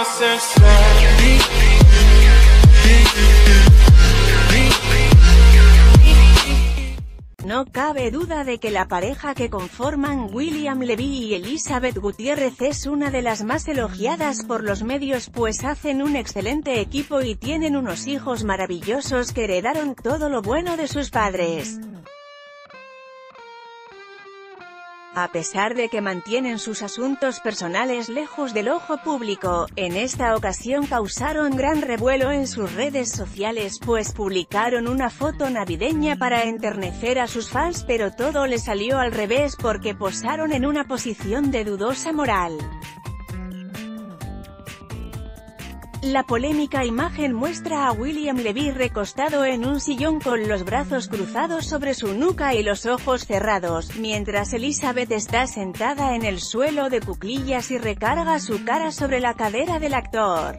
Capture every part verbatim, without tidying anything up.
No cabe duda de que la pareja que conforman William Levy y Elizabeth Gutiérrez es una de las más elogiadas por los medios, pues hacen un excelente equipo y tienen unos hijos maravillosos que heredaron todo lo bueno de sus padres. A pesar de que mantienen sus asuntos personales lejos del ojo público, en esta ocasión causaron gran revuelo en sus redes sociales, pues publicaron una foto navideña para enternecer a sus fans, pero todo le salió al revés porque posaron en una posición de dudosa moral. La polémica imagen muestra a William Levy recostado en un sillón con los brazos cruzados sobre su nuca y los ojos cerrados, mientras Elizabeth está sentada en el suelo de cuclillas y recarga su cara sobre la cadera del actor.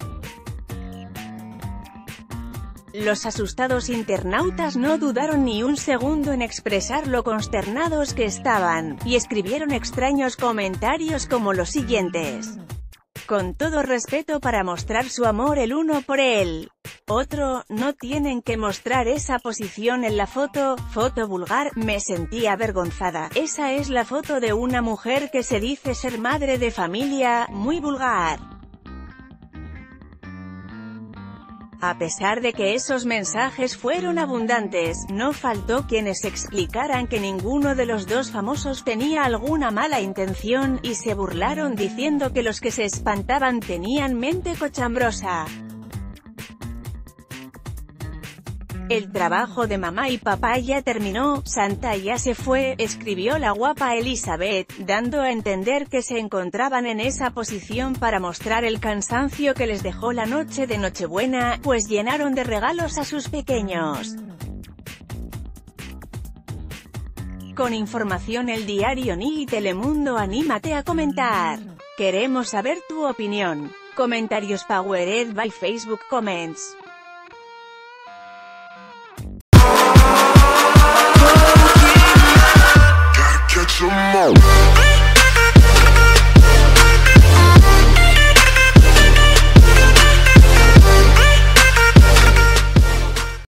Los asustados internautas no dudaron ni un segundo en expresar lo consternados que estaban, y escribieron extraños comentarios como los siguientes: con todo respeto, para mostrar su amor el uno por él. Otro: no tienen que mostrar esa posición en la foto, foto vulgar, me sentí avergonzada. Esa es la foto de una mujer que se dice ser madre de familia, muy vulgar. A pesar de que esos mensajes fueron abundantes, no faltó quienes explicaran que ninguno de los dos famosos tenía alguna mala intención, y se burlaron diciendo que los que se espantaban tenían mente cochambrosa. El trabajo de mamá y papá ya terminó, Santa ya se fue, escribió la guapa Elizabeth, dando a entender que se encontraban en esa posición para mostrar el cansancio que les dejó la noche de Nochebuena, pues llenaron de regalos a sus pequeños. Con información El Diario Ni y Telemundo. Anímate a comentar. Queremos saber tu opinión. Comentarios powered by Facebook Comments. Catch 'em all.